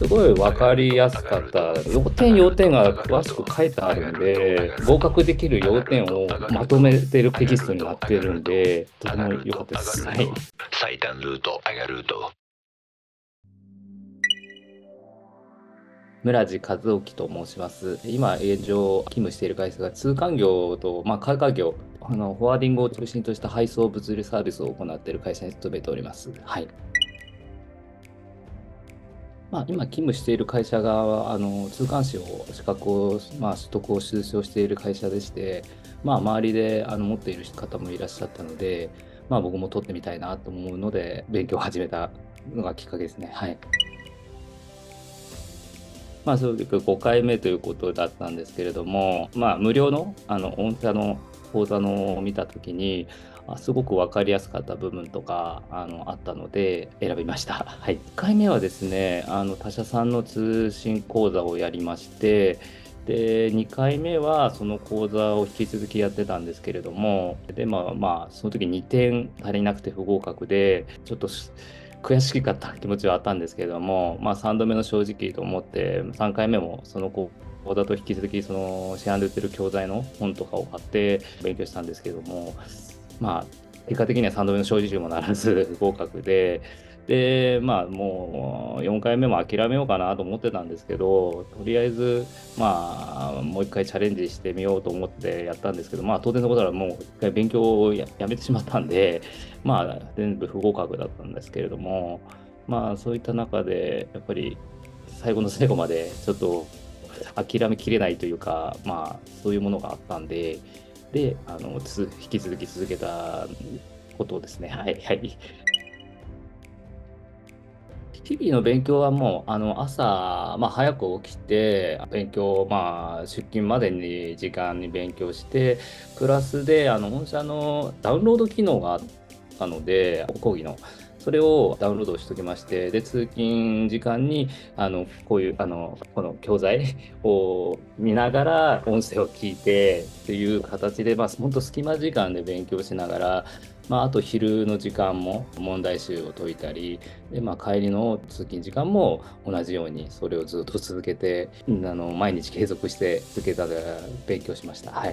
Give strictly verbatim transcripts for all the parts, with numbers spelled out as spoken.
すごい分かりやすかった。要点要点が詳しく書いてあるんで、合格できる要点をまとめてるテキストになってるんで、とても良かったです。はい。 最短ルート、上がルート。 村地和興と申します。今、現状勤務している会社が通関業と、まあ、開花業、あのフォワーディングを中心とした配送物流サービスを行っている会社に勤めております。はい。まあ、今勤務している会社があの通関士を資格を、まあ、取得を推奨している会社でして、まあ、周りであの持っている方もいらっしゃったので、まあ、僕も取ってみたいなと思うので勉強を始めたのがきっかけですね。はい。まあ、そういうごかいめということだったんですけれども、まあ、無料のあの御社の講座のを見たときに、あすごく分かりやすかった部分とかあのあったので選びました。はい、いっかいめはですね、あの他社さんの通信講座をやりまして、でにかいめはその講座を引き続きやってたんですけれども、でまあまあその時にてん足りなくて不合格で、ちょっと悔しかった気持ちはあったんですけれども、まあ、さんどめの正直と思ってさんかいめもその講座と引き続きその市販で売ってる教材の本とかを買って勉強したんですけども、まあ結果的にはさんどめの正直もならず不合格で、でまあもうよんかいめも諦めようかなと思ってたんですけど、とりあえずまあもう一回チャレンジしてみようと思ってやったんですけど、まあ当然のことはもう一回勉強をややめてしまったんで、まあ全部不合格だったんですけれども、まあそういった中でやっぱり最後の最後までちょっと諦めきれないというか、まあそういうものがあったんで、で、あのつ引き続き続けたことですね。はいはい。日々の勉強はもうあの朝、まあ、早く起きて勉強、まあ、出勤までに時間に勉強して、プラスであの御社のダウンロード機能があったので、講義のそれをダウンロードしておきまして、で通勤時間にあのこういうあのこの教材を見ながら音声を聞いてっていう形で、まあ、本当隙間時間で勉強しながら、まあ、あと昼の時間も問題集を解いたりで、まあ、帰りの通勤時間も同じようにそれをずっと続けて、あの毎日継続して続けた勉強しました。はい。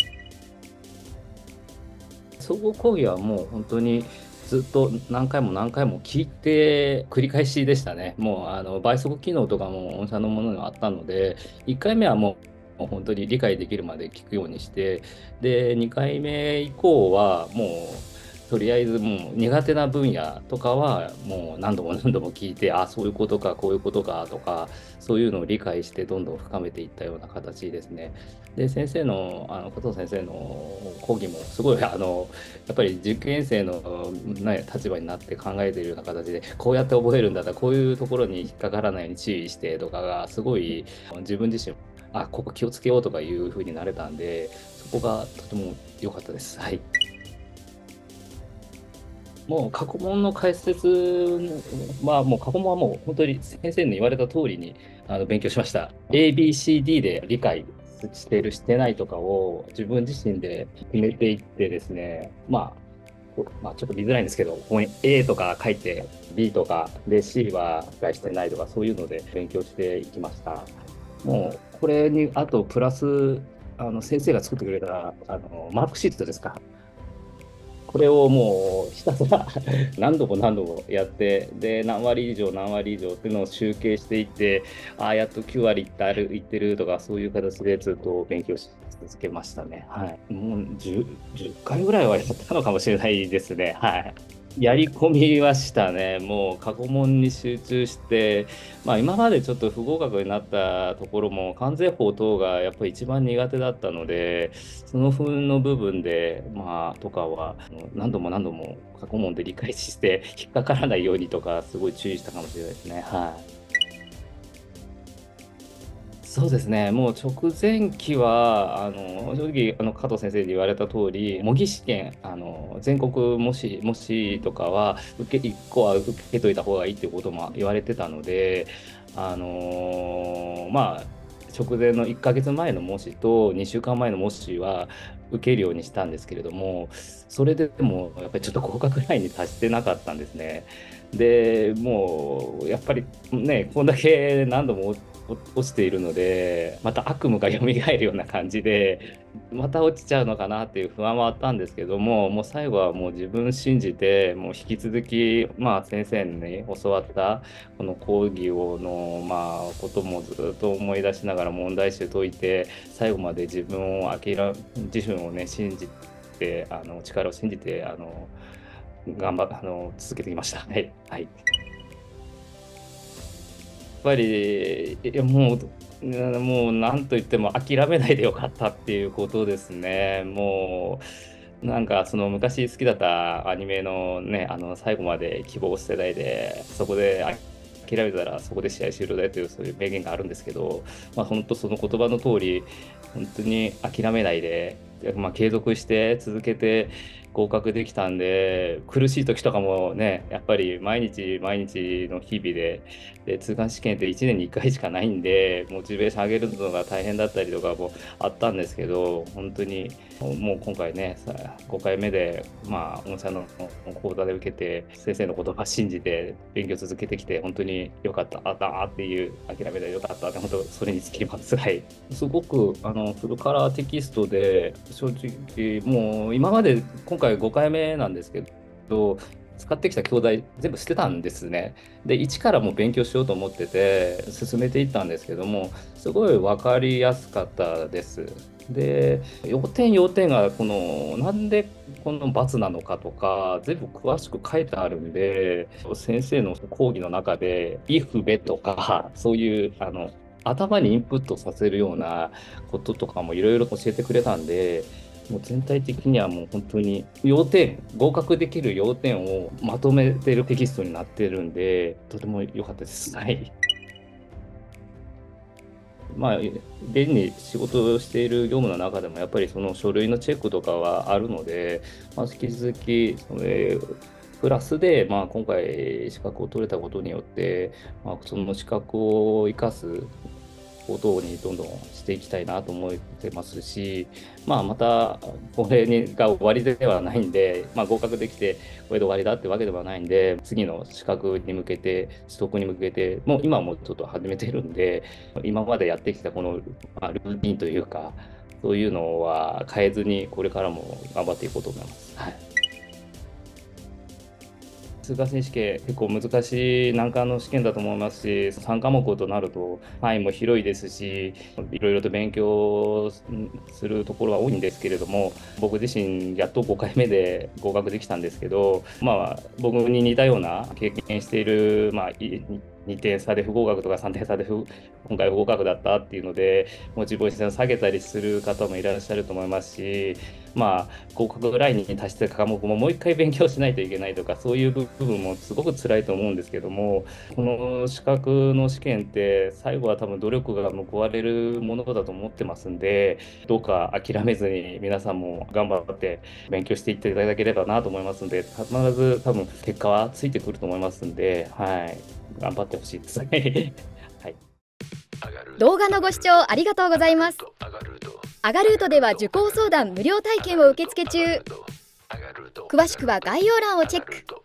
総合講義はもう本当にずっと何回も何回も聞いて繰り返しでしたね。もうあの倍速機能とかも御社のものがあったので、いっかいめはもう本当に理解できるまで聞くようにして、でにかいめ以降はもうとりあえずもう苦手な分野とかはもう何度も何度も聞いて、あそういうことかこういうことかとか、そういうのを理解してどんどん深めていったような形ですね。で先生のあの加藤先生の講義もすごいあのやっぱり受験生の、ね、立場になって考えているような形で、こうやって覚えるんだったらこういうところに引っかからないように注意してとかがすごい自分自身あここ気をつけようとかいうふうになれたんで、そこがとても良かったです。はい。もう過去問の解説は、もう過去問はもう本当に先生の言われた通りにあの勉強しました。エー、ビー、シー、ディー で理解してる、してないとかを自分自身で決めていってですね、まあ、まあ、ちょっと見づらいんですけど、ここに A とか書いて B とかで C は理解してないとかそういうので勉強していきました。もうこれにあとプラスあの先生が作ってくれたあのマークシートですか、これをもうひたすら何度も何度もやって、で、何割以上、何割以上っていうのを集計していって、ああ、やっときゅう割いってる、いってるとか、そういう形でずっと勉強し続けましたね。はい。もうじゅう、じゅっかいぐらいはやったのかもしれないですね。はい。やり込みはしたね。もう過去問に集中して、まあ、今までちょっと不合格になったところも関税法等がやっぱり一番苦手だったので、その分の部分で、まあ、とかはあの何度も何度も過去問で理解して引っかからないようにとかすごい注意したかもしれないですね。はい。そうですね、もう直前期は、あの正直あの、加藤先生に言われた通り、模擬試験、あの全国模試、模試とかは受け、いっこは受けといた方がいいっていうことも言われてたので、あのまあ、直前のいっかげつまえの模試とにしゅうかんまえの模試は受けるようにしたんですけれども、それでもやっぱりちょっと合格ラインに達してなかったんですね。 でもうやっぱりね、こんだけ何度も落ちているので、また悪夢が蘇るような感じで、また落ちちゃうのかなっていう不安はあったんですけども、もう最後はもう自分信じて、もう引き続き、まあ、先生に教わったこの講義をの、まあ、こともずっと思い出しながら問題集解いて、最後まで自分を諦め、自身をね、信じて、あの力を信じて、あの頑張あの続けてきました。はい、はい。やっぱり、いやもう、もうなんといっても諦めないでよかったっていうことですね。もう、なんかその昔好きだったアニメのね、あの最後まで希望を捨てないで、そこで諦めたらそこで試合終了だよというそういう名言があるんですけど、まあ、本当その言葉の通り、本当に諦めないで、まあ、継続して続けて合格できたんで、苦しい時とかもね、やっぱり毎日毎日の日々で、で通関試験っていちねんにいっかいしかないんで、モチベーション上げるのが大変だったりとかもあったんですけど、本当にもう今回ね、ごかいめで、まあ、御社の講座で受けて、先生の言葉信じて勉強続けてきて、本当に良かった、あったっていう、諦めたら良かったって、本当それにつきます。はい。すごくあのフルカラーテキストで、正直、もう今まで、今回ごかいめなんですけど、使ってきた教材全部捨てたんですね。で、一からもう勉強しようと思ってて、進めていったんですけども、すごい分かりやすかったです。で、要点要点がこのなんでこの×なのかとか全部詳しく書いてあるんで、先生の講義の中で「イフベ」とかそういうあの頭にインプットさせるようなこととかもいろいろ教えてくれたんで、もう全体的にはもう本当に要点、合格できる要点をまとめてるテキストになってるんで、とても良かったです。はい。まあ、現に仕事をしている業務の中でもやっぱりその書類のチェックとかはあるので、まあ、引き続きそれプラスで、まあ、今回資格を取れたことによって、まあ、その資格を生かすことにどんどんしていきたいなと思ってますし、まあ、またこれにが終わりではないんで、まあ、合格できてこれで終わりだってわけではないんで、次の資格に向けて取得に向けてもう今はもうちょっと始めてるんで、今までやってきたこの、まあ、ルーティンというかそういうのは変えずにこれからも頑張っていこうと思います。はい。通過選手権、結構難しい難関の試験だと思いますし、さん科目となると範囲も広いですし、いろいろと勉強するところは多いんですけれども、僕自身、やっとごかいめで合格できたんですけど、まあ、僕に似たような経験している、まあ、にてん差で不合格とかさんてん差で不今回不合格だったっていうので、モチベーションを下げたりする方もいらっしゃると思いますし、まあ、合格ラインに達した科目ももう一回勉強しないといけないとか、そういう部分もすごく辛いと思うんですけども、この資格の試験って、最後は多分努力が報われるものだと思ってますんで、どうか諦めずに皆さんも頑張って勉強していっていただければなと思いますので、必ず多分結果はついてくると思いますんで、はい、頑張ってほしいですね。はい。 動画のご視聴ありがとうございます。アガルートでは受講相談無料体験を受付中。詳しくは概要欄をチェック。